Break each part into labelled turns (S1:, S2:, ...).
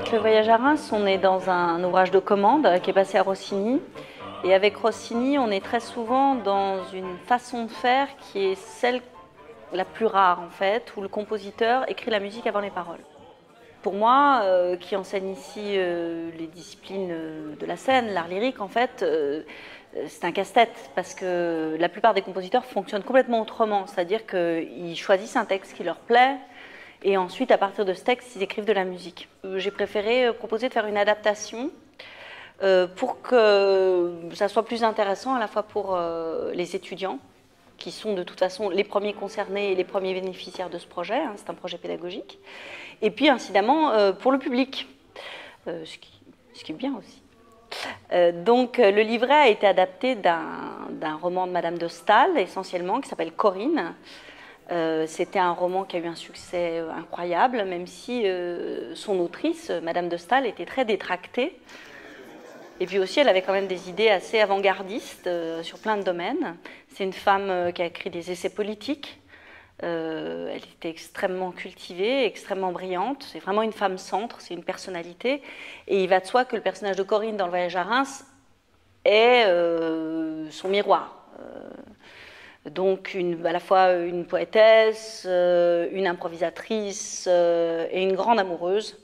S1: avec Le Voyage à Reims, on est dans un ouvrage de commande qui est passé à Rossini. Et avec Rossini, on est très souvent dans une façon de faire qui est celle la plus rare en fait, où le compositeur écrit la musique avant les paroles. Pour moi, qui enseigne ici les disciplines de la scène, l'art lyrique, en fait, c'est un casse-tête parce que la plupart des compositeurs fonctionnent complètement autrement, c'est-à-dire qu'ils choisissent un texte qui leur plaît et ensuite, à partir de ce texte, ils écrivent de la musique. J'ai préféré proposer de faire une adaptation pour que ça soit plus intéressant à la fois pour les étudiants, qui sont de toute façon les premiers concernés et les premiers bénéficiaires de ce projet, hein, c'est un projet pédagogique, et puis incidemment pour le public, ce qui est bien aussi. Donc le livret a été adapté d'un roman de Madame de Staël, essentiellement, qui s'appelle Corinne. C'était un roman qui a eu un succès incroyable, même si son autrice, Madame de Staël, était très détractée. Et puis aussi, elle avait quand même des idées assez avant-gardistes sur plein de domaines. C'est une femme qui a écrit des essais politiques. Elle était extrêmement cultivée, extrêmement brillante. C'est vraiment une femme centre, c'est une personnalité. Et il va de soi que le personnage de Corinne dans Le Voyage à Reims est son miroir. Donc à la fois une poétesse, une improvisatrice et une grande amoureuse.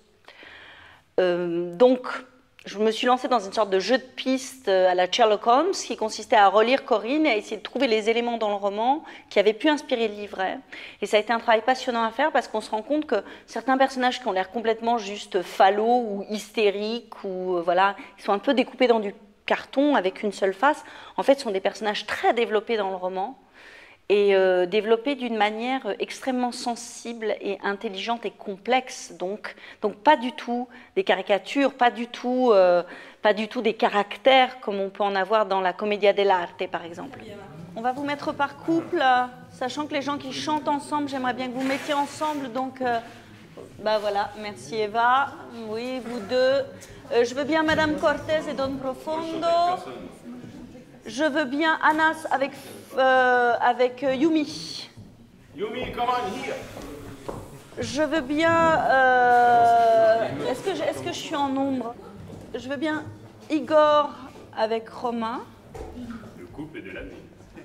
S1: Donc je me suis lancée dans une sorte de jeu de piste à la Sherlock Holmes qui consistait à relire Corinne et à essayer de trouver les éléments dans le roman qui avaient pu inspirer le livret. Et ça a été un travail passionnant à faire parce qu'on se rend compte que certains personnages qui ont l'air complètement juste fallot ou hystériques ou voilà, ils sont un peu découpés dans du carton avec une seule face, en fait sont des personnages très développés dans le roman et développés d'une manière extrêmement sensible et intelligente et complexe, donc pas du tout des caricatures, pas du tout des caractères comme on peut en avoir dans la Commedia dell'arte par exemple. On va vous mettre par couple, sachant que les gens qui chantent ensemble, j'aimerais bien que vous mettiez ensemble, donc bah voilà, merci Eva, oui vous deux, je veux bien Madame Cortés et Don Profondo. Je veux bien Anas avec Yumi.
S2: Yumi, come on here.
S1: Je veux bien... Est-ce que je suis en nombre? Je veux bien Igor avec Romain.
S2: Le couple de la vie.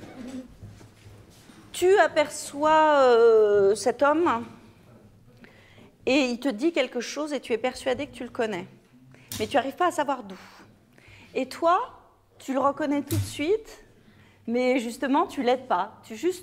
S1: Tu aperçois cet homme et il te dit quelque chose et tu es persuadé que tu le connais. Mais tu n'arrives pas à savoir d'où. Et toi... Tu le reconnais tout de suite, mais justement, tu l'aides pas. Tu... Je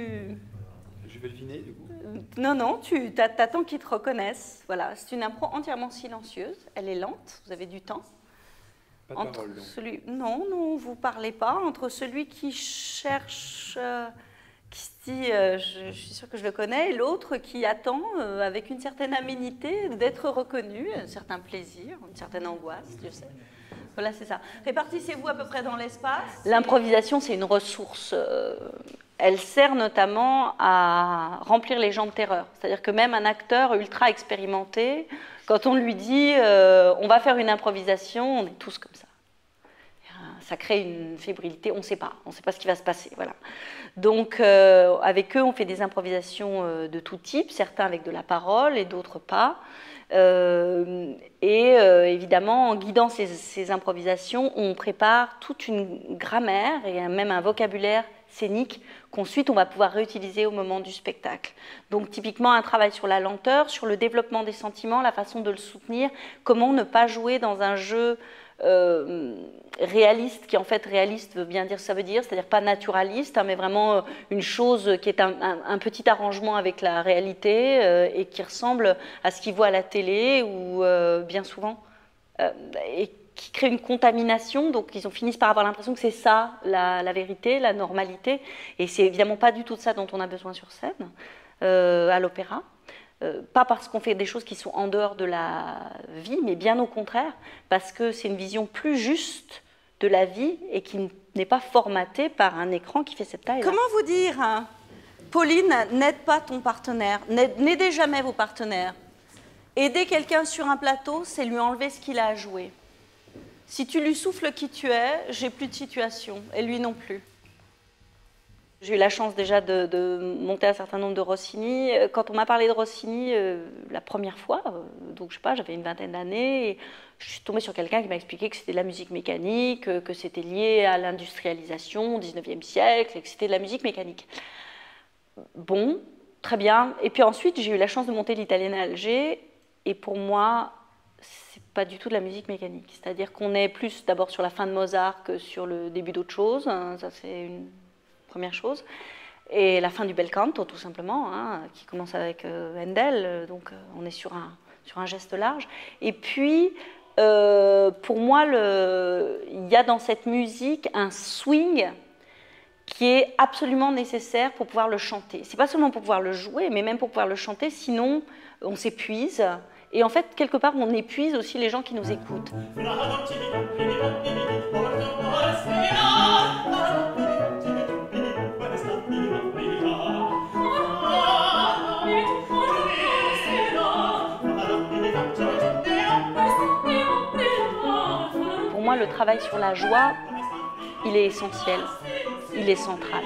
S3: vais deviner, du coup.
S1: Non, tu t'attends qu'ils te reconnaissent. Voilà, c'est une impro entièrement silencieuse. Elle est lente, vous avez du temps.
S3: Pas de parole, donc.
S1: Non, vous parlez pas. Entre celui qui cherche, qui se dit je suis sûre que je le connais, et l'autre qui attend avec une certaine aménité d'être reconnu, un certain plaisir, une certaine angoisse, Dieu sait. Voilà, c'est ça. Répartissez-vous à peu près dans l'espace. L'improvisation, c'est une ressource. Elle sert notamment à remplir les gens de terreur. C'est-à-dire que même un acteur ultra expérimenté, quand on lui dit on va faire une improvisation, on est tous comme ça. Ça crée une fébrilité, on ne sait pas ce qui va se passer. Voilà. Donc, avec eux, on fait des improvisations de tout type, certains avec de la parole et d'autres pas. Évidemment, en guidant ces improvisations, on prépare toute une grammaire et même un vocabulaire scénique qu'ensuite on va pouvoir réutiliser au moment du spectacle. Donc typiquement un travail sur la lenteur, sur le développement des sentiments, la façon de le soutenir, comment ne pas jouer dans un jeu réaliste, qui en fait réaliste veut bien dire ce que ça veut dire, c'est-à-dire pas naturaliste, hein, mais vraiment une chose qui est un petit arrangement avec la réalité et qui ressemble à ce qu'il voit à la télé ou bien souvent et qui crée une contamination, donc ils finissent par avoir l'impression que c'est ça la vérité, la normalité, et c'est évidemment pas du tout de ça dont on a besoin sur scène à l'opéra. Pas parce qu'on fait des choses qui sont en dehors de la vie, mais bien au contraire, parce que c'est une vision plus juste de la vie et qui n'est pas formatée par un écran qui fait cette taille-là. Comment vous dire, hein, Pauline, n'aide pas ton partenaire, n'aidez jamais vos partenaires. Aider quelqu'un sur un plateau, c'est lui enlever ce qu'il a à jouer. Si tu lui souffles qui tu es, j'ai plus de situation, et lui non plus. J'ai eu la chance déjà de monter un certain nombre de Rossini. Quand on m'a parlé de Rossini la première fois, donc je sais pas, j'avais une vingtaine d'années, et je suis tombée sur quelqu'un qui m'a expliqué que c'était de la musique mécanique, que c'était lié à l'industrialisation au XIXe siècle, et que c'était de la musique mécanique. Bon, très bien. Et puis ensuite, j'ai eu la chance de monter l'Italienne à Alger, et pour moi, c'est pas du tout de la musique mécanique. C'est-à-dire qu'on est plus d'abord sur la fin de Mozart que sur le début d'autre chose. Ça, c'est une première chose. Et la fin du bel canto, tout simplement, hein, qui commence avec Handel. Donc, on est sur un geste large. Et puis, pour moi, il y a dans cette musique un swing qui est absolument nécessaire pour pouvoir le chanter. C'est pas seulement pour pouvoir le jouer, mais même pour pouvoir le chanter, sinon on s'épuise. Et en fait, quelque part, on épuise aussi les gens qui nous écoutent. Pour moi, le travail sur la joie, il est essentiel, il est central.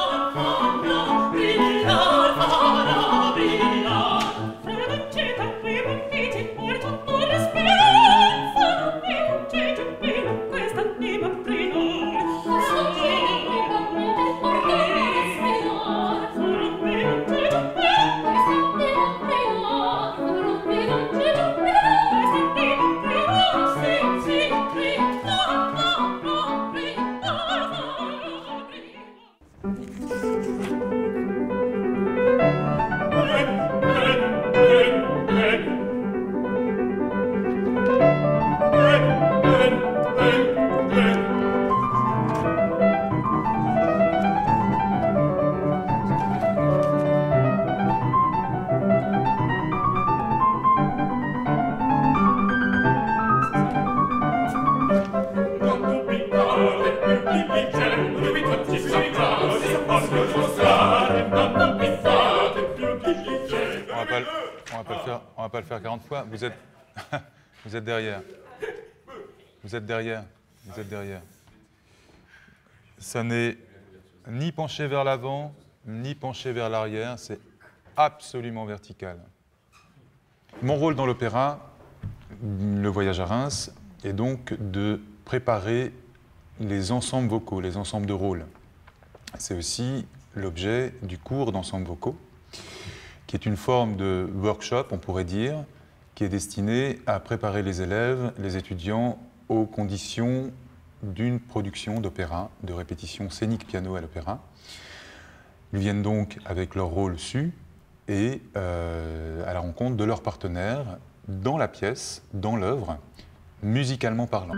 S4: On va pas le faire 40 fois. Vous êtes, vous êtes derrière. Vous êtes derrière. Vous êtes derrière. Ça n'est ni penché vers l'avant, ni penché vers l'arrière. C'est absolument vertical. Mon rôle dans l'opéra, Le Voyage à Reims, est donc de préparer les ensembles vocaux, les ensembles de rôles. C'est aussi l'objet du cours d'ensembles vocaux, qui est une forme de workshop, on pourrait dire, qui est destinée à préparer les élèves, les étudiants, aux conditions d'une production d'opéra, de répétition scénique piano à l'opéra. Ils viennent donc avec leur rôle su et à la rencontre de leurs partenaires dans la pièce, dans l'œuvre, musicalement parlant.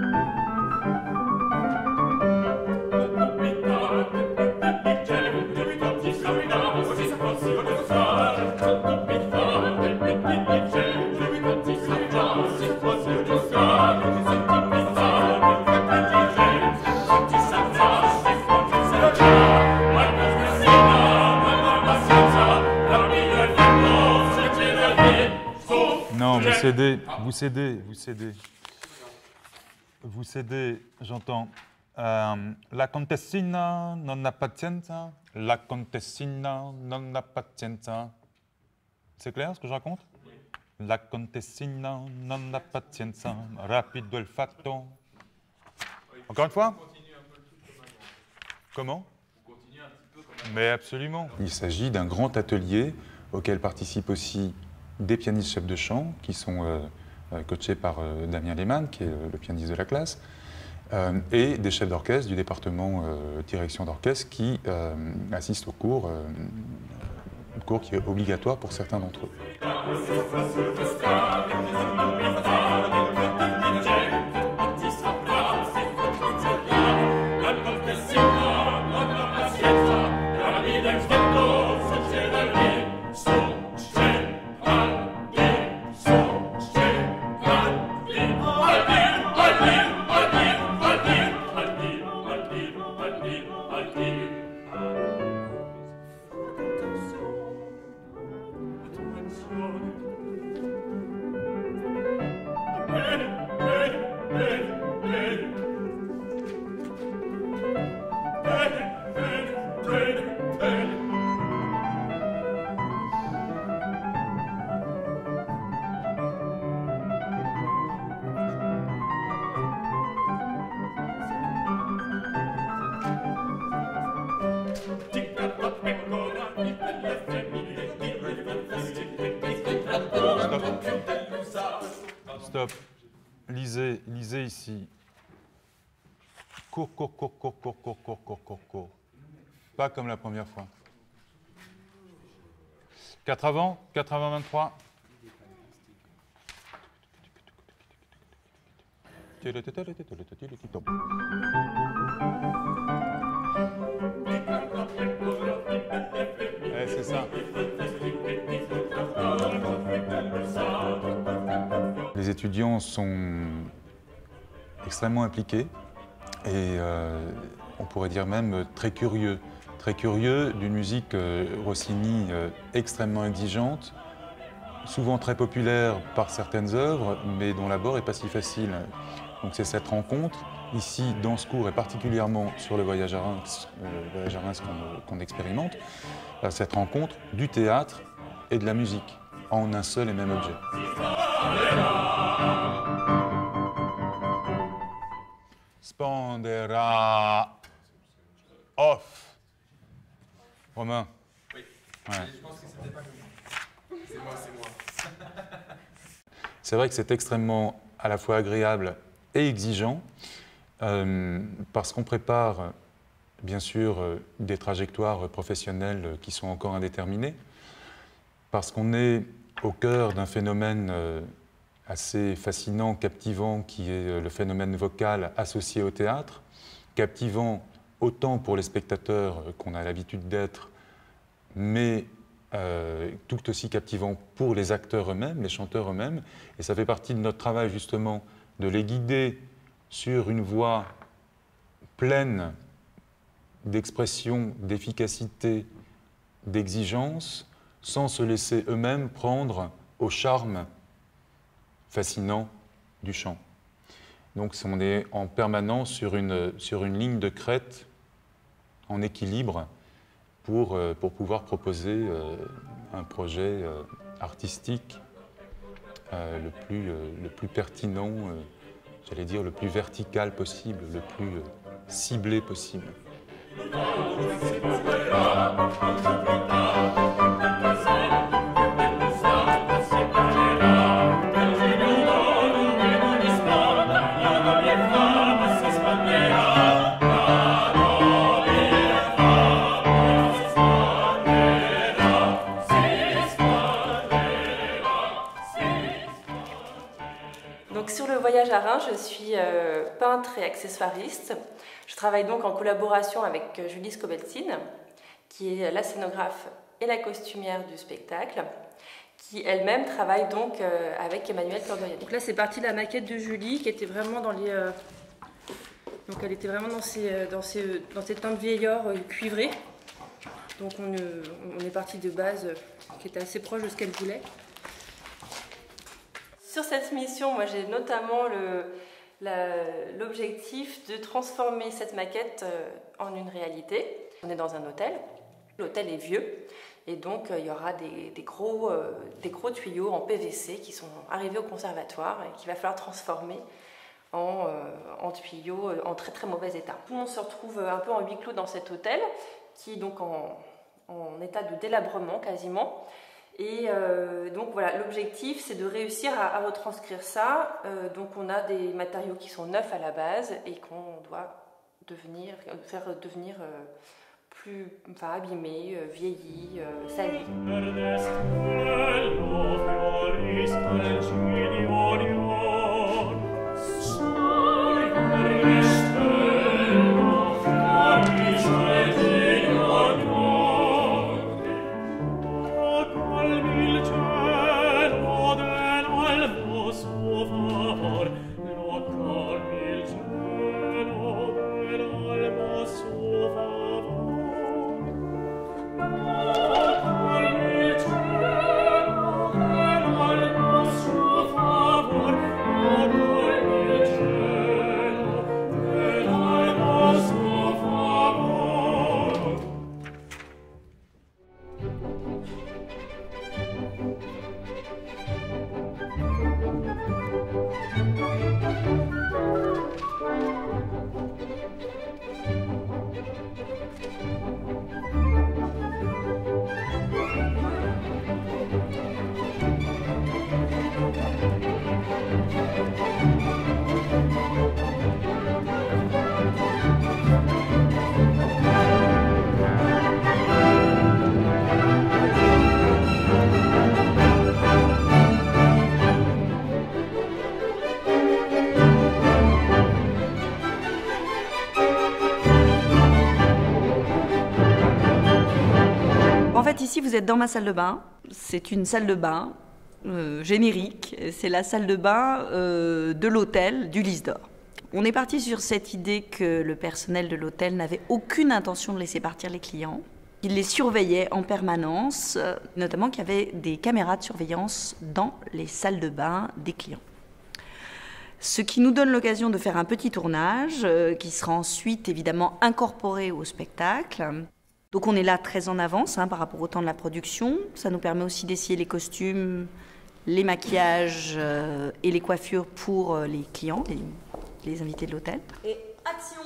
S4: Non, vous cédez, vous cédez, vous cédez. Vous cédez, j'entends. La contessina non ha pazienza, la contessina non ha pazienza. C'est clair ce que je raconte? La contessina non ha pazienza, rapido il fatto. Encore une fois? Comment? Mais absolument. Il s'agit d'un grand atelier auquel participent aussi des pianistes chefs de chant qui sont coachés par Damien Lehmann, qui est le pianiste de la classe, et des chefs d'orchestre du département direction d'orchestre qui assistent au cours qui est obligatoire pour certains d'entre eux. Stop. Lisez ici. Cours. Pas comme la première fois. 4 avant, 23. C'est ça. Les étudiants sont extrêmement impliqués et on pourrait dire même très curieux d'une musique Rossini extrêmement exigeante, souvent très populaire par certaines œuvres, mais dont l'abord n'est pas si facile. Donc c'est cette rencontre, ici dans ce cours et particulièrement sur le voyage à Reims qu'on expérimente, cette rencontre du théâtre et de la musique en un seul et même objet. Spandera off. Romain.
S3: Oui.
S4: Ouais.
S3: Je pense que c'était pas comme ça. C'est moi.
S4: C'est vrai que c'est extrêmement à la fois agréable et exigeant parce qu'on prépare bien sûr des trajectoires professionnelles qui sont encore indéterminées, parce qu'on est au cœur d'un phénomène assez fascinant, captivant, qui est le phénomène vocal associé au théâtre, captivant autant pour les spectateurs qu'on a l'habitude d'être, mais tout aussi captivant pour les acteurs eux-mêmes, les chanteurs eux-mêmes. Et ça fait partie de notre travail justement de les guider sur une voie pleine d'expression, d'efficacité, d'exigence, sans se laisser eux-mêmes prendre au charme fascinant du chant. Donc on est en permanence sur une ligne de crête en équilibre pour pouvoir proposer un projet artistique le plus pertinent, j'allais dire le plus vertical possible, le plus ciblé possible.
S5: Donc sur le voyage à Reims, je suis peintre et accessoiriste. Je travaille donc en collaboration avec Julie Skobeltsine, qui est la scénographe et la costumière du spectacle, qui elle-même travaille donc avec Emmanuel Cordoyer. Donc là, c'est parti de la maquette de Julie, qui était vraiment dans les... donc elle était vraiment dans ces teintes vieillard cuivrées. Donc on est parti de base qui était assez proche de ce qu'elle voulait. Sur cette mission, moi j'ai notamment l'objectif de transformer cette maquette en une réalité. On est dans un hôtel, l'hôtel est vieux et donc il y aura des gros tuyaux en PVC qui sont arrivés au conservatoire et qu'il va falloir transformer en tuyaux en très très mauvais état. Tout le monde se retrouve un peu en huis clos dans cet hôtel qui est donc en état de délabrement quasiment. Et donc voilà, l'objectif c'est de réussir à retranscrire ça. Donc on a des matériaux qui sont neufs à la base et qu'on doit faire devenir plus abîmés, vieillis, salis.
S1: fait, ici, vous êtes dans ma salle de bain. C'est une salle de bain générique. C'est la salle de bain de l'hôtel du Lys d'Or. On est parti sur cette idée que le personnel de l'hôtel n'avait aucune intention de laisser partir les clients. Il les surveillait en permanence, notamment qu'il y avait des caméras de surveillance dans les salles de bain des clients. Ce qui nous donne l'occasion de faire un petit tournage qui sera ensuite évidemment incorporé au spectacle. Donc on est là très en avance par rapport au temps de la production. Ça nous permet aussi d'essayer les costumes, les maquillages et les coiffures pour les clients, les invités de l'hôtel. Et action!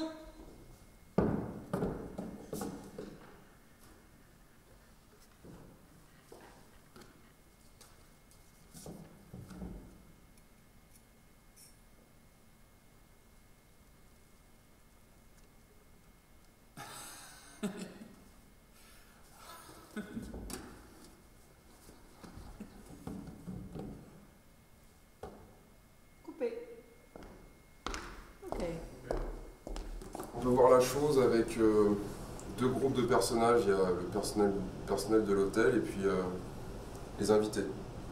S1: Coupé. Ok.
S6: On peut voir la chose avec deux groupes de personnages. Il y a le personnel de l'hôtel et puis les invités.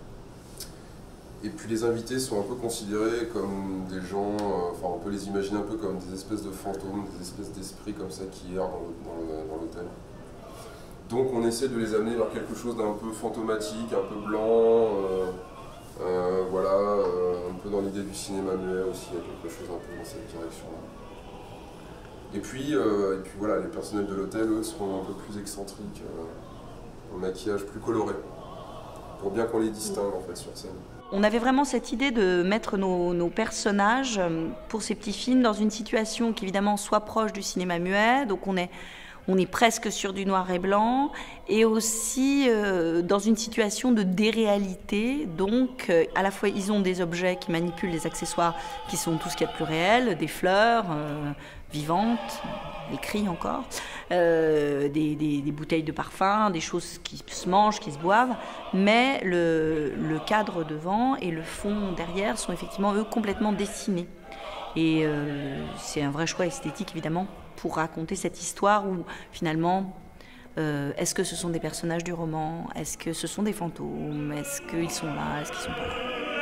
S6: Et puis les invités sont un peu considérés comme des gens, enfin on peut les imaginer un peu comme des espèces de fantômes, des espèces d'esprits comme ça qui errent dans l'hôtel. Donc on essaie de les amener vers quelque chose d'un peu fantomatique, un peu blanc, voilà, un peu dans l'idée du cinéma muet aussi, il y a quelque chose un peu dans cette direction-là. Et puis voilà, les personnels de l'hôtel, eux, seront un peu plus excentriques, un maquillage plus coloré, pour bien qu'on les distingue en fait sur scène.
S1: On avait vraiment cette idée de mettre nos personnages pour ces petits films dans une situation qui évidemment soit proche du cinéma muet, donc on est presque sur du noir et blanc, et aussi dans une situation de déréalité. Donc à la fois ils ont des objets qui manipulent des accessoires qui sont tout ce qu'il y a de plus réel, des fleurs vivantes, des cris encore, des bouteilles de parfum, des choses qui se mangent, qui se boivent, mais le cadre devant et le fond derrière sont effectivement eux complètement dessinés. Et c'est un vrai choix esthétique évidemment pour raconter cette histoire où finalement est-ce que ce sont des personnages du roman, est-ce que ce sont des fantômes, est-ce qu'ils sont là, est-ce qu'ils sont pas là.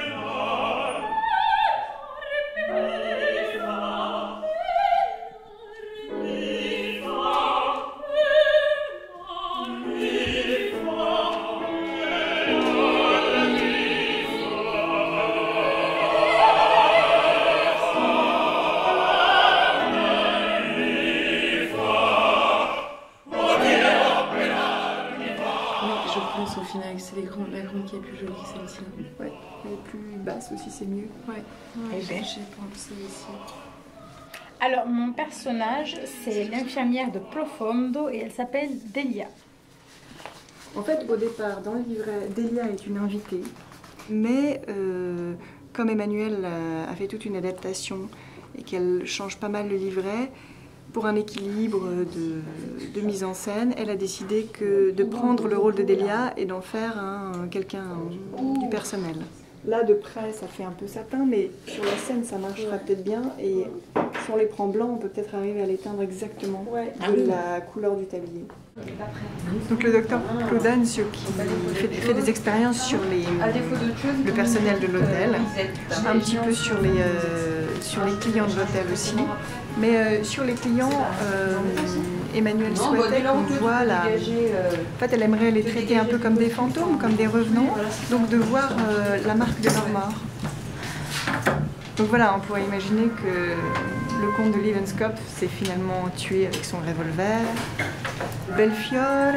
S7: Au final, c'est la grande qui est plus jolie que celle-ci.
S8: Ouais, elle est plus basse aussi, c'est mieux.
S7: Ouais, j'ai pensé aussi.
S9: Alors, mon personnage, c'est l'infirmière de Profondo et elle s'appelle Delia.
S8: En fait, au départ, dans le livret, Delia est une invitée, mais comme Emmanuel a fait toute une adaptation et qu'elle change pas mal le livret, pour un équilibre de mise en scène, elle a décidé de prendre le rôle de Delia et d'en faire quelqu'un du personnel. Là, de près, ça fait un peu satin, mais sur la scène, ça marchera peut-être bien. Et si on les prend blancs, on peut peut-être arriver à les teindre exactement de la couleur du tablier. Donc le docteur Claude Anzio qui fait des expériences sur le personnel de l'hôtel, un petit peu sur les clients de l'hôtel aussi. Mais sur les clients, Emmanuel souhaitait qu'on voit En fait, elle aimerait les traiter un peu comme des fantômes, comme des revenants, donc de voir la marque de leur mort. Donc voilà, on pourrait imaginer que le comte de Livenskop s'est finalement tué avec son revolver. Belfiore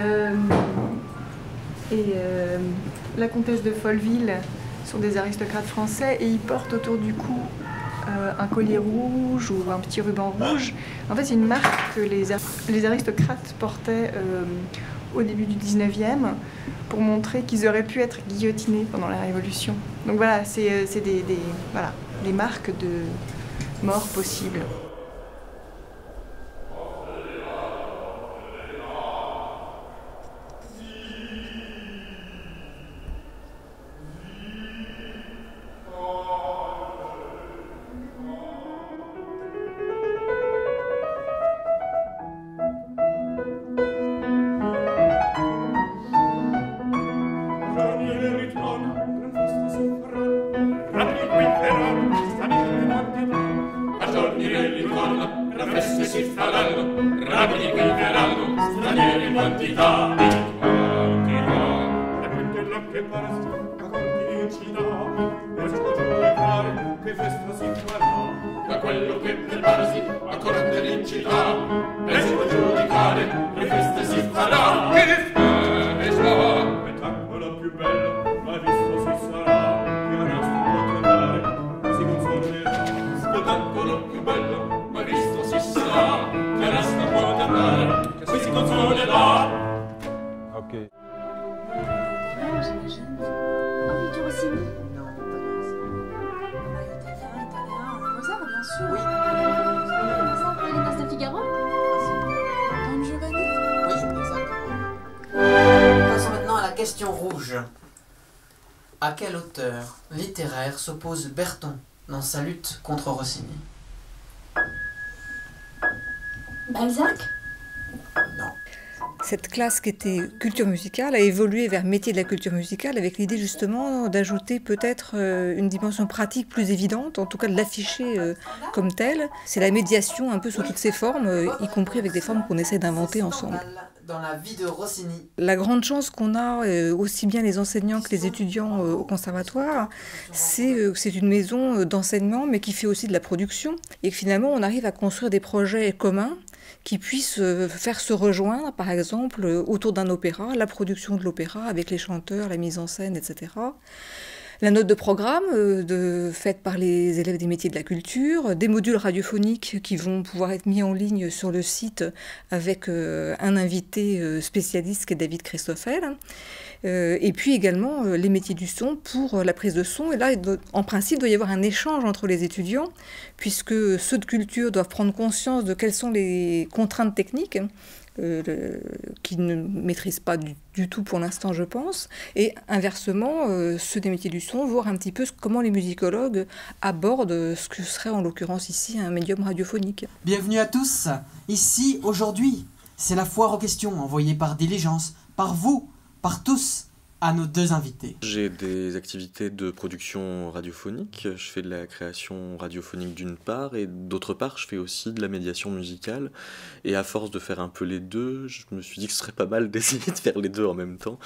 S8: et la comtesse de Folleville sont des aristocrates français et ils portent autour du cou un collier rouge ou un petit ruban rouge. En fait, c'est une marque que les aristocrates portaient au début du 19e pour montrer qu'ils auraient pu être guillotinés pendant la Révolution. Donc voilà, c'est des marques de mort possibles.
S2: quantità, da quel che paresti, a quanti ci dà, riesco a giudicare che festa si farà. Da quello che preparasi a carattericità, riesco a giudicare che festa si farà. Che festa! Spettacolo più bello, mai visto si sarà, che onesto può trovare, e si conformerà. Spettacolo più bello, mai visto si sarà, che onesto può trovare, e si consolerà.
S4: Ok.
S10: Non, j'imagine. Ah oui, du Rossini? Non, pas de Rossini. Italien, Mozart, bien sûr. Oui. Mozart, les Noces de Figaro? Don Giovanni?
S11: Oui, exactement. Passons maintenant à la question rouge. À quel auteur littéraire s'oppose Berton dans sa lutte contre Rossini?
S10: Balzac?
S11: Non.
S12: Cette classe qui était culture musicale a évolué vers métier de la culture musicale avec l'idée justement d'ajouter peut-être une dimension pratique plus évidente, en tout cas de l'afficher comme telle. C'est la médiation un peu sous toutes ses formes, y compris avec des formes qu'on essaie d'inventer ensemble.
S11: Dans la vie de Rossini.
S12: La grande chance qu'on a, aussi bien les enseignants que les étudiants au conservatoire, c'est que c'est une maison d'enseignement mais qui fait aussi de la production et que finalement on arrive à construire des projets communs qui puissent faire se rejoindre, par exemple, autour d'un opéra, la production de l'opéra avec les chanteurs, la mise en scène, etc. La note de programme faite par les élèves des métiers de la culture, des modules radiophoniques qui vont pouvoir être mis en ligne sur le site avec un invité spécialiste qui est David Christoffel. Et puis également les métiers du son pour la prise de son. Et là, en principe, il doit y avoir un échange entre les étudiants, puisque ceux de culture doivent prendre conscience de quelles sont les contraintes techniques qu'ils ne maîtrisent pas du tout pour l'instant, je pense. Et inversement, ceux des métiers du son, voir un petit peu comment les musicologues abordent ce que serait en l'occurrence ici un médium radiophonique.
S11: Bienvenue à tous. Ici, aujourd'hui, c'est la foire aux questions envoyée par Diligence, par vous, par tous, à nos deux invités.
S13: J'ai des activités de production radiophonique, je fais de la création radiophonique d'une part, et d'autre part je fais aussi de la médiation musicale, et à force de faire un peu les deux, je me suis dit que ce serait pas mal d'essayer de faire les deux en même temps,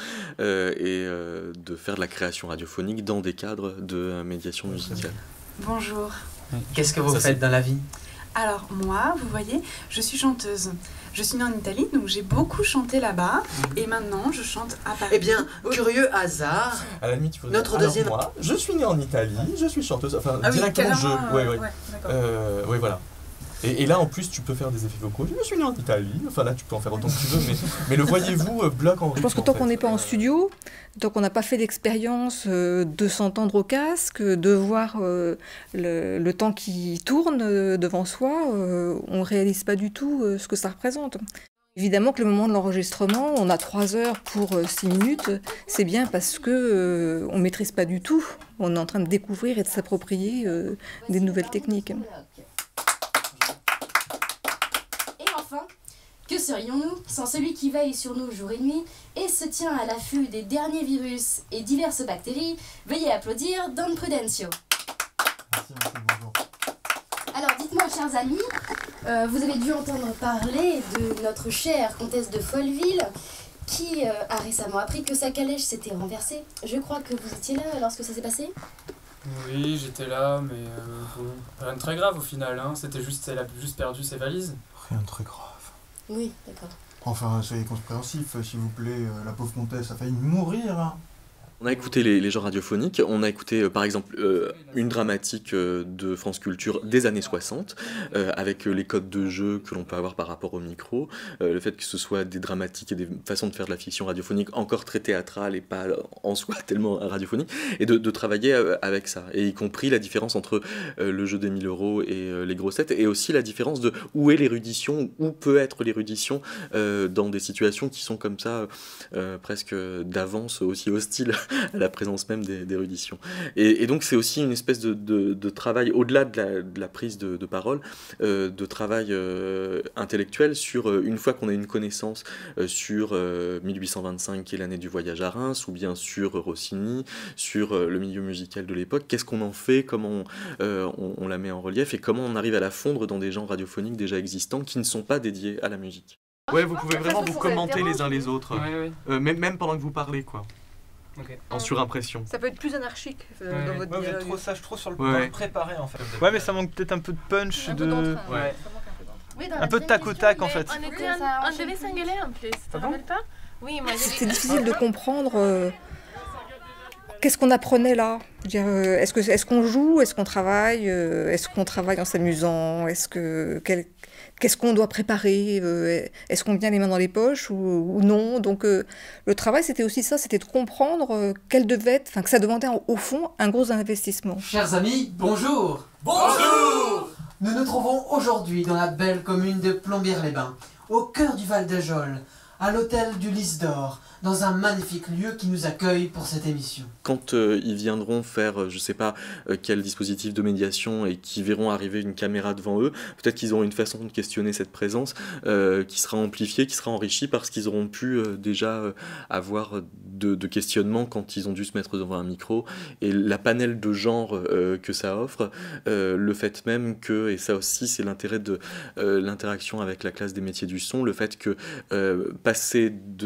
S13: de faire de la création radiophonique dans des cadres de médiation musicale.
S7: Bonjour.
S11: Qu'est-ce que vous faites dans la vie?
S7: Alors moi, vous voyez, je suis chanteuse. Je suis née en Italie, donc j'ai beaucoup chanté là-bas. Et maintenant, je chante à Paris.
S11: Eh bien, curieux hasard.
S14: À la limite, tu peux
S11: notre
S14: dire,
S11: deuxième.
S14: Moi, je suis née en Italie, je suis chanteuse. Enfin,
S7: ah
S14: directement,
S7: oui,
S14: oui, voilà. Et là, en plus, tu peux faire des effets vocaux. Je suis né en Italie. Enfin, là, tu peux en faire autant que tu veux. Mais le voyez-vous bloque en rythme.
S12: Je pense que tant qu'on n'est pas en studio, tant qu'on n'a pas fait l'expérience de s'entendre au casque, de voir le temps qui tourne devant soi, on ne réalise pas du tout ce que ça représente. Évidemment que le moment de l'enregistrement, on a 3 heures pour 6 minutes, c'est bien parce que on ne maîtrise pas du tout. On est en train de découvrir et de s'approprier des nouvelles techniques.
S10: Que serions-nous sans celui qui veille sur nous jour et nuit et se tient à l'affût des derniers virus et diverses bactéries? Veuillez applaudir Don Prudencio.
S14: Merci, bonjour.
S10: Alors dites-moi, chers amis, vous avez dû entendre parler de notre chère comtesse de Folleville qui a récemment appris que sa calèche s'était renversée. Je crois que vous étiez là lorsque ça s'est passé?
S15: Oui, j'étais là, mais bon, rien de très grave au final, hein. C'était juste, elle a juste perdu ses valises.
S14: Rien de très grave.
S10: Oui, d'accord.
S14: Enfin, soyez compréhensifs, s'il vous plaît, la pauvre comtesse a failli mourir. Hein.
S13: On a écouté les genres radiophoniques, on a écouté par exemple une dramatique de France Culture des années 60, avec les codes de jeu que l'on peut avoir par rapport au micro, le fait que ce soit des dramatiques et des façons de faire de la fiction radiophonique encore très théâtrale et pas en soi tellement radiophonique, et de travailler avec ça, et y compris la différence entre le jeu des 1000 € et les grossettes, et aussi la différence de où est l'érudition, où peut être l'érudition dans des situations qui sont comme ça, presque d'avance aussi hostiles à la présence même d'érudition. Et donc c'est aussi une espèce de travail, au-delà de la prise de parole, de travail intellectuel sur, une fois qu'on a une connaissance sur 1825 qui est l'année du voyage à Reims, ou bien sur Rossini, sur le milieu musical de l'époque, qu'est-ce qu'on en fait, comment on la met en relief, et comment on arrive à la fondre dans des genres radiophoniques déjà existants qui ne sont pas dédiés à la musique.
S14: Ouais, vous pouvez vraiment vous commenter les uns les autres, même pendant que vous parlez, quoi. En surimpression.
S12: Ça peut être plus anarchique dans votre
S3: vous êtes trop sage, trop sur le préparé en fait.
S16: Ouais, mais ça manque peut-être un peu de punch,
S12: un peu d'entrain,
S16: un peu de tac au tac en fait.
S17: On devait s'engueuler en plus, tu te rappelles pas? Oui, moi
S12: c'était difficile de comprendre qu'est-ce qu'on apprenait là. Est-ce qu'on joue, est-ce qu'on travaille en s'amusant, qu'est-ce qu'on doit préparer, est-ce qu'on vient les mains dans les poches ou non. Donc le travail c'était aussi ça, c'était de comprendre que ça demandait au fond un gros investissement.
S11: Chers amis, bonjour.
S3: Bonjour.
S11: Nous nous trouvons aujourd'hui dans la belle commune de Plombières-les-Bains, au cœur du Val de Jôle, à l'hôtel du Lys d'Or, dans un magnifique lieu qui nous accueille pour cette émission.
S13: Quand ils viendront faire, je sais pas quel dispositif de médiation et qui verront arriver une caméra devant eux, peut-être qu'ils auront une façon de questionner cette présence qui sera amplifiée, qui sera enrichie parce qu'ils auront pu déjà avoir de questionnements quand ils ont dû se mettre devant un micro. Et la panel de genre que ça offre, le fait même que, et ça aussi c'est l'intérêt de l'interaction avec la classe des métiers du son, le fait que passer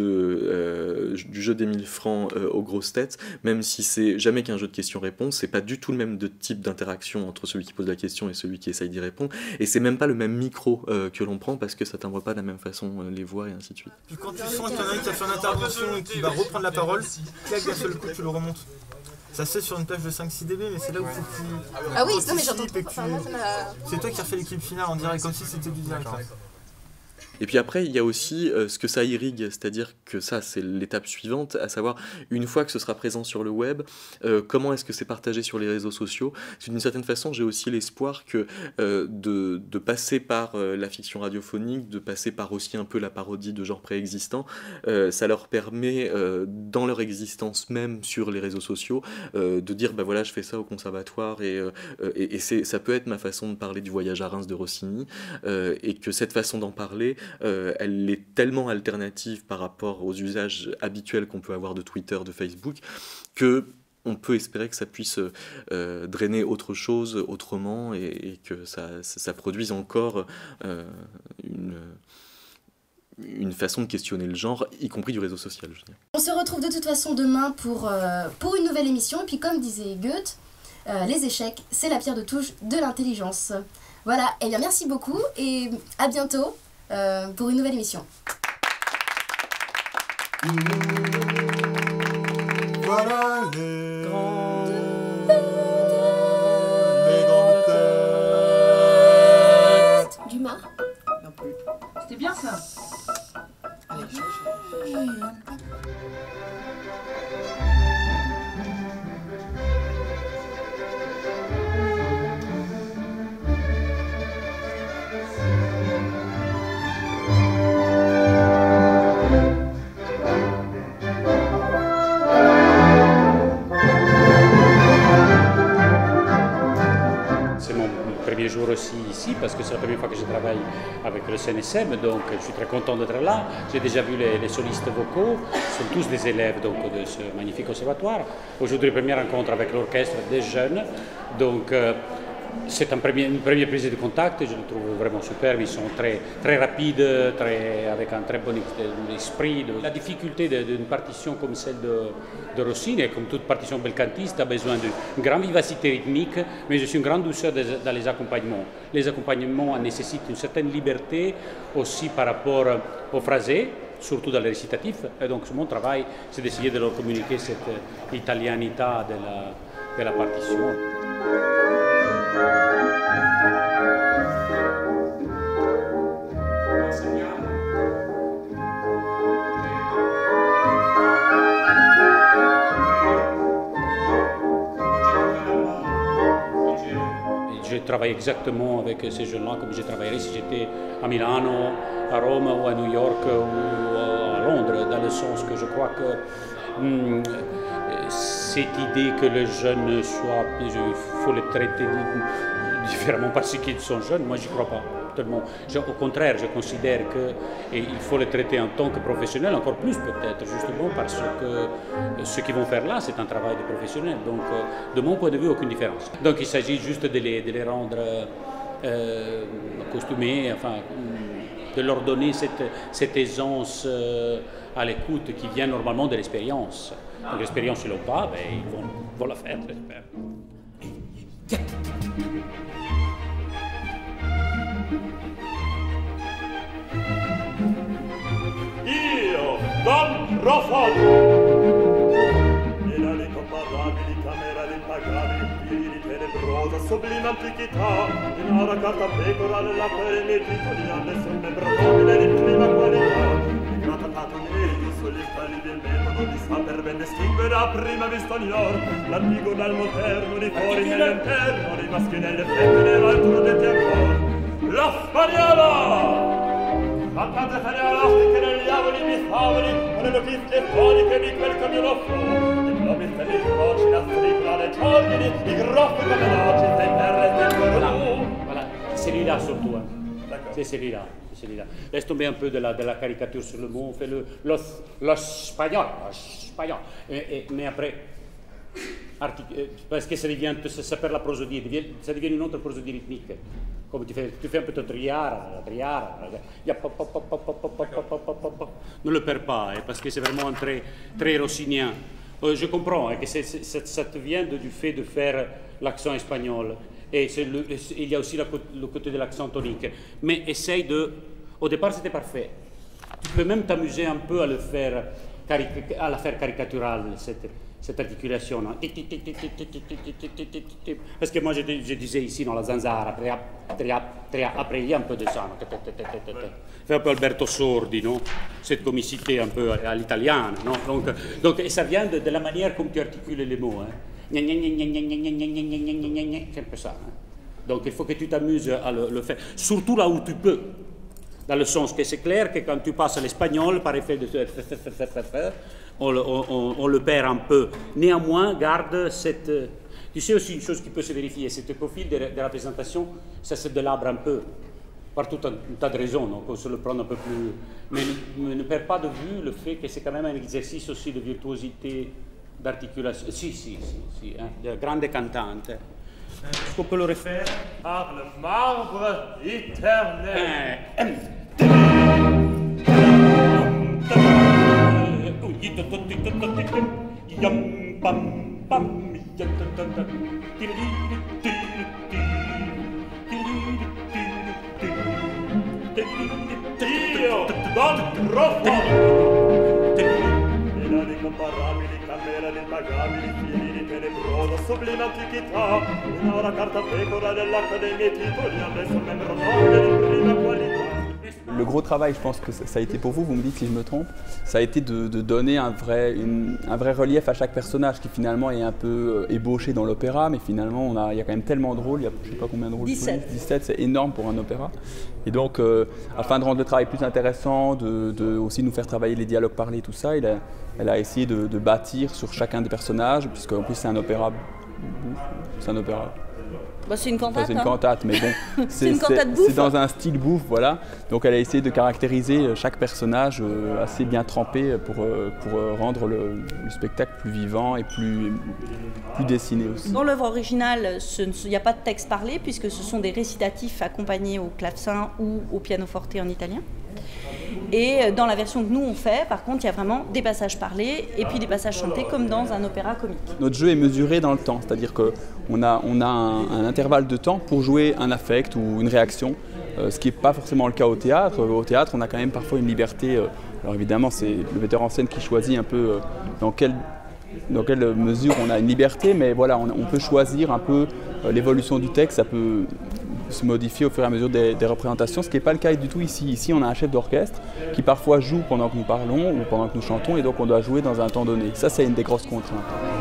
S13: du jeu des 1000 francs aux grosses têtes, même si c'est jamais qu'un jeu de questions-réponses, c'est pas du tout le même type d'interaction entre celui qui pose la question et celui qui essaye d'y répondre, et c'est même pas le même micro que l'on prend parce que ça timbre pas de la même façon les voix et ainsi de suite.
S16: Puis quand tu sens qu'il y en a un qui a fait une intervention et qui va reprendre la parole, clac, d'un seul coup tu le remontes. Ça se fait sur une plage de 5-6 dB, mais c'est là où il faut que tu...
S17: Ah oui, non mais j'entends
S16: C'est toi qui as fait l'équipe finale en direct, comme si c'était du direct.
S13: Et puis après, il y a aussi ce que ça irrigue, c'est-à-dire que ça, c'est l'étape suivante, à savoir, une fois que ce sera présent sur le web, comment est-ce que c'est partagé sur les réseaux sociaux. D'une certaine façon, j'ai aussi l'espoir que de passer par la fiction radiophonique, de passer par aussi un peu la parodie de genre préexistant, ça leur permet, dans leur existence même sur les réseaux sociaux, de dire, bah voilà, je fais ça au conservatoire, et ça peut être ma façon de parler du voyage à Reims de Rossini, et que cette façon d'en parler, elle est tellement alternative par rapport aux usages habituels qu'on peut avoir de Twitter, de Facebook, que on peut espérer que ça puisse drainer autre chose autrement et que ça produise encore une façon de questionner le genre, y compris du réseau social, je veux dire.
S10: On se retrouve de toute façon demain pour une nouvelle émission, et puis comme disait Goethe, les échecs, c'est la pierre de touche de l'intelligence. Voilà, et bien merci beaucoup et à bientôt pour une nouvelle émission.
S3: Voilà les grands têtes.
S10: Dumas.
S18: Non plus. C'était bien ça. Allez,
S19: premier jour aussi ici parce que c'est la première fois que je travaille avec le CNSM, donc je suis très content d'être là. J'ai déjà vu les solistes vocaux, ce sont tous des élèves donc, de ce magnifique conservatoire. Aujourd'hui, première rencontre avec l'orchestre des jeunes, donc c'est une première prise de contact, je le trouve vraiment superbe, ils sont très, très rapides, avec un très bon esprit. La difficulté d'une partition comme celle de Rossini, et comme toute partition belcantiste, a besoin d'une grande vivacité rythmique, mais aussi une grande douceur dans les accompagnements. Les accompagnements nécessitent une certaine liberté aussi par rapport aux phrasés, surtout dans les récitatifs, et donc mon travail, c'est d'essayer de leur communiquer cette italianité de la partition. Je travaille exactement avec ces jeunes-là comme je travaillerais si j'étais à Milano, à Rome ou à New York ou à Londres, dans le sens que je crois que cette idée que les jeunes soient, il faut les traiter différemment parce qu'ils sont jeunes, moi j'y crois pas. Au contraire, je considère qu'il faut les traiter en tant que professionnels, encore plus peut-être, justement parce que ce qu'ils vont faire là, c'est un travail de professionnel. Donc, de mon point de vue, aucune différence. Donc, il s'agit juste de les rendre costumés, enfin, de leur donner cette aisance à l'écoute qui vient normalement de l'expérience. Donc l'expérience, ils l'ont pas, ben, ils vont la faire, j'espère.
S2: Io, Don Profondo, nella incomparabili camera d'impagabili fili di tenebrosa sublime antichità, in ora carta pecora nell'acqua dei miei titoli adesso un membro nobile di prima qualità, di gratato neri sugli scali del metodo di saper ben distinguere a prima vista ognor l'antico dal moderno, di fuori nell'interno, di maschi nelle femmine e l'altro detti ancora. La spagnola! La tante fanialastiche negli diavoli bifavoli, con le notizie foniche di quel camiolo fu. I globi felicoci, la stricola, le giorni, i grossi come noci, sei perle del Perù.
S19: Voilà, c'est celui-là surtout. Hein. C'est celui-là. Laisse tomber un peu de la caricature sur le mot, on fait l'espagnol. Mais après, parce que ça perd la prosodie, ça devient une autre prosodie rythmique. Comme tu fais un peu de triara. Ne le perds pas, parce que c'est vraiment un très, très rossinien. Je comprends que ça te vient du fait de faire l'accent espagnol. Et il y a aussi le côté de l'accent tonique. Mais essaye de... Au départ, c'était parfait. Tu peux même t'amuser un peu à la faire caricaturale, cette articulation. Non? Parce que moi, je disais ici dans la zanzara, après il y a un peu de ça. Fait un peu Alberto Sordi, non? Cette comicité un peu à l'italienne. Donc, et ça vient de la manière comme tu articules les mots. Hein. C'est un peu ça. Hein. Donc il faut que tu t'amuses à le faire, surtout là où tu peux. Dans le sens que c'est clair que quand tu passes à l'espagnol, par effet de on le perd un peu. Néanmoins, garde cette... Tu sais aussi une chose qui peut se vérifier, c'est qu'au fil de la présentation, ça se délabre un peu. Par tout un tas de raisons, donc on se le prend un peu plus... Mais ne perds pas de vue le fait que c'est quand même un exercice aussi de virtuosité, d'articulation. Si, hein, de grande cantante. Est-ce qu'on peut le refaire?
S2: Par le marbre éternel. Io, Don Profondo, nella incomparabili camera d'impagabili fili di tenebrosa sublime antichità, una ora carta pecora dell'acqua dei miei titoli, adesso un membro nobile di prima qualità.
S20: Le gros travail, je pense que ça a été pour vous, vous me dites si je me trompe, ça a été de donner un vrai relief à chaque personnage qui finalement est un peu ébauché dans l'opéra, mais finalement il y a quand même tellement de rôles, il y a je ne sais pas combien de rôles. 17, c'est énorme pour un opéra. Et donc, afin de rendre le travail plus intéressant, de aussi nous faire travailler les dialogues parlés, tout ça, elle a essayé de bâtir sur chacun des personnages, puisqu'en plus c'est un opéra.
S1: Bah, c'est une cantate.
S20: C'est une cantate, mais bon,
S1: c'est une cantate bouffe.
S20: C'est dans un style bouffe, voilà. Donc elle a essayé de caractériser chaque personnage assez bien trempé pour rendre le spectacle plus vivant et plus dessiné aussi.
S1: Dans l'œuvre originale, il n'y a pas de texte parlé puisque ce sont des récitatifs accompagnés au clavecin ou au pianoforte en italien. Et dans la version que nous on fait, par contre, il y a vraiment des passages parlés et puis des passages chantés comme dans un opéra comique.
S20: Notre jeu est mesuré dans le temps, c'est-à-dire qu'on a un intervalle de temps pour jouer un affect ou une réaction, ce qui n'est pas forcément le cas au théâtre. Au théâtre, on a quand même parfois une liberté. Alors évidemment, c'est le metteur en scène qui choisit un peu dans quelle mesure on a une liberté, mais voilà, on peut choisir un peu l'évolution du texte, ça peut se modifier au fur et à mesure des représentations, ce qui n'est pas le cas du tout ici. Ici, on a un chef d'orchestre qui parfois joue pendant que nous parlons ou pendant que nous chantons, et donc on doit jouer dans un temps donné. Ça, c'est une des grosses contraintes.